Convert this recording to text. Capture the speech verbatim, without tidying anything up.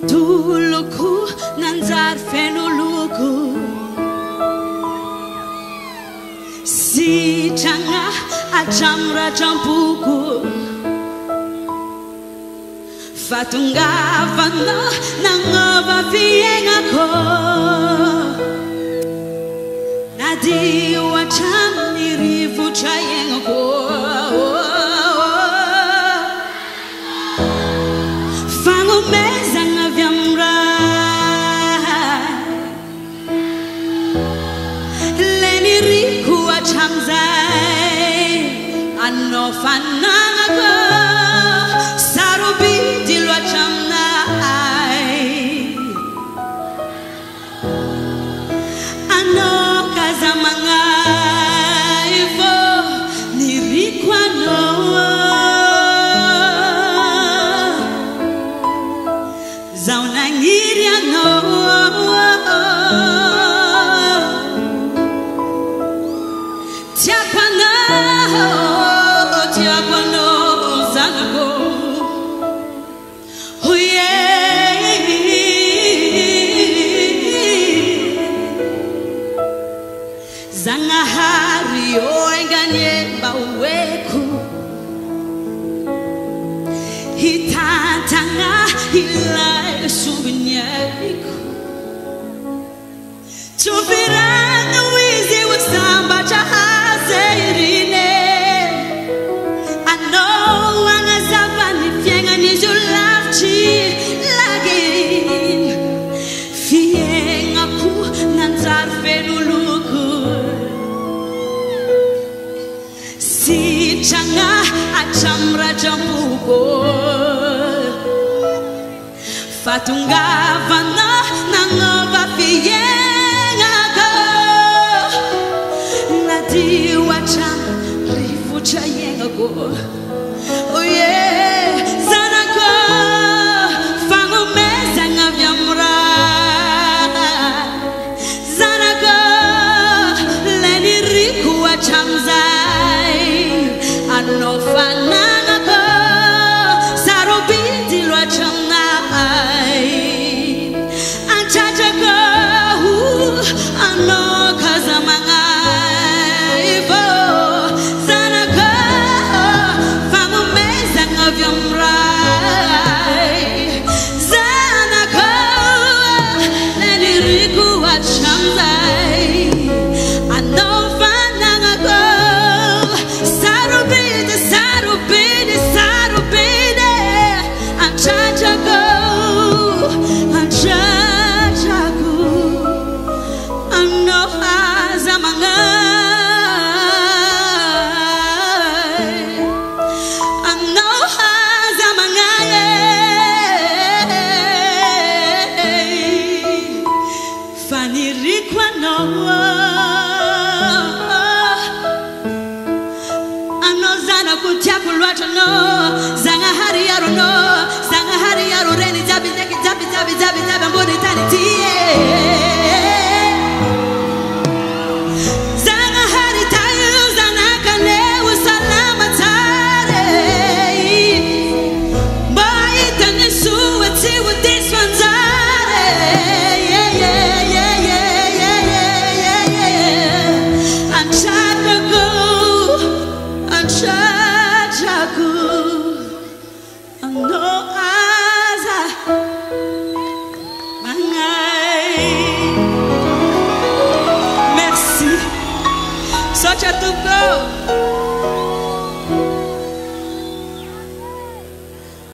Duluku nanzar fenuluku si changa achamra champuku fatungavana nangova fiengako nadi wacham nirivu chayengako fango mezanga vyamra leni riku achamzai ano fananga sarubi dilwa chamnai ano kazamanga ivo nirikwa no zauna ngiria no tiapana tiapana zanako huye zanga hari oenganye baweku hitatanga hilai subinyaku tupirana wizi wasamba chahazerine I know angazavani fienga nizulafchi lagin fienga ku nanzar fenuluku si changa achamra jambuko fatungavana nangova fienga ko nadi wacham rifu chayenga ko oh yeah zanako fango mezanga vyamra zanako leni riku wachamzai ano fananga ko sarobiti lwa chamnai anchajago ano kazamanga ivo zanako fango mezanga vyamrai zanako leni riku wachamzai ano fananga ko sarubide sarubide sarubide anchajago anchajago ano hazamanga ano hazamanga fanirikwa no ano zana kutia kulwato no zanga hari yaro no zanga hari yaro reni jabi jabi jabi jabi jabi jabi mbodi tani tie zanga hari tayu zanga kane usalama tare boy tani suwa ti with this one zare yeah yeah yeah yeah yeah yeah yeah I'm trying to go I'm trying to go I know as I merci. Sorte a tu go.